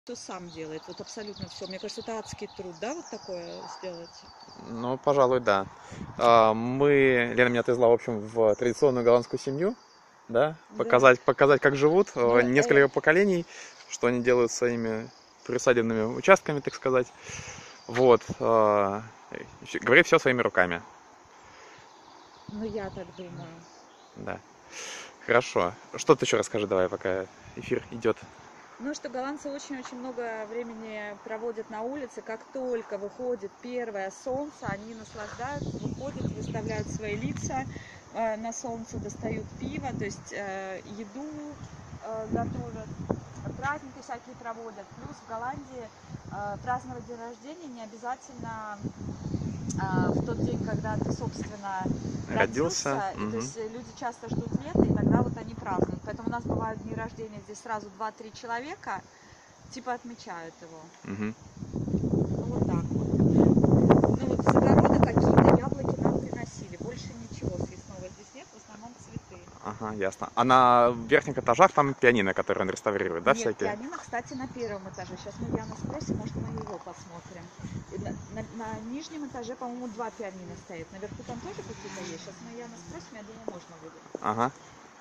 кто сам делает, вот абсолютно все. Мне кажется, это адский труд, да, вот такое сделать? Ну, пожалуй, да. Лена меня отвезла, в общем, в традиционную голландскую семью, да, Да. показать, как живут Ну, несколько поколений, что они делают своими приусадебными участками, так сказать. Вот. Говорит все своими руками. ну, я так думаю. Да. Хорошо. Что ты еще расскажи, давай, пока эфир идет. Ну, что голландцы очень-очень много времени проводят на улице. Как только выходит первое солнце, они наслаждаются, выходят, выставляют свои лица на солнце, достают пиво, то есть еду готовят, праздники всякие проводят. Плюс в Голландии праздновать день рождения не обязательно в тот день, когда ты, собственно, Родился. родился. И, то Мгм. есть люди часто ждут лета, и тогда вот они празднуют. Поэтому у нас бывают дни рождения, здесь сразу 2-3 человека, типа отмечают его. Мгм. Ну вот так вот. Ну вот с огорода какие-то яблоки нам приносили. Больше ничего съестного здесь нет, в основном цветы. Ага, ясно. А на верхних этажах там пианино, которое он реставрирует, да, Нет, всякие? пианино, кстати, на первом этаже. Сейчас мы Яна спросим, может, мы его посмотрим. И на нижнем этаже, по-моему, 2 пианино стоит. Наверху там тоже какие-то есть. Сейчас мы Яна спросим, я думаю, можно будет. Ага.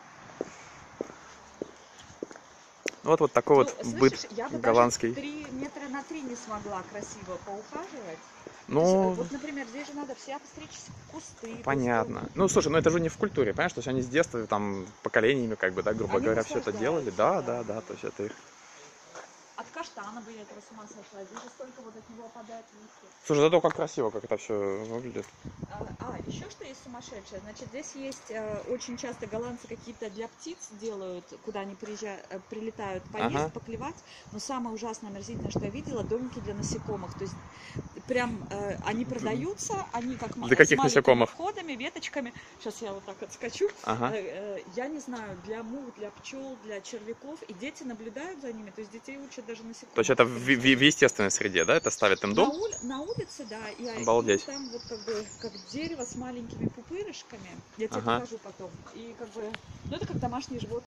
Вот такой Ну, вот быт слышишь, я бы даже голландский. 3 метра на 3 не смогла красиво поухаживать. То есть, Ну, вот, например, здесь же надо все постричь кусты. То есть, понятно. Ну, слушай, ну это же не в культуре, понимаешь? То есть они с детства, там, поколениями, как бы, да, грубо они говоря, все это делали. наслаждаются, Да, да. да, да, то есть это их... От каштана бы я этого с ума сошла. Здесь же столько вот от него опадает листьев. Слушай, зато как красиво, как это все выглядит. Еще что есть сумасшедшее? Значит, здесь есть очень часто голландцы какие-то для птиц делают, куда они прилетают поесть, Ага. поклевать. Но самое ужасное, омерзительное, что я видела, домики для насекомых. То есть прям они продаются, они как Для с каких маленькими насекомых? входами, веточками. Сейчас я вот так отскочу. Ага. Я не знаю, для мух, для пчел, для червяков. И дети наблюдают за ними. То есть детей учат даже То есть насекомых. это в Потому что естественной среде, да? Это ставят им дом? на улице, да, и им Обалдеть. там вот как бы как дерево с маленькими пупырышками. Я тебе Ага. покажу потом. И как бы, ну это как домашние животные.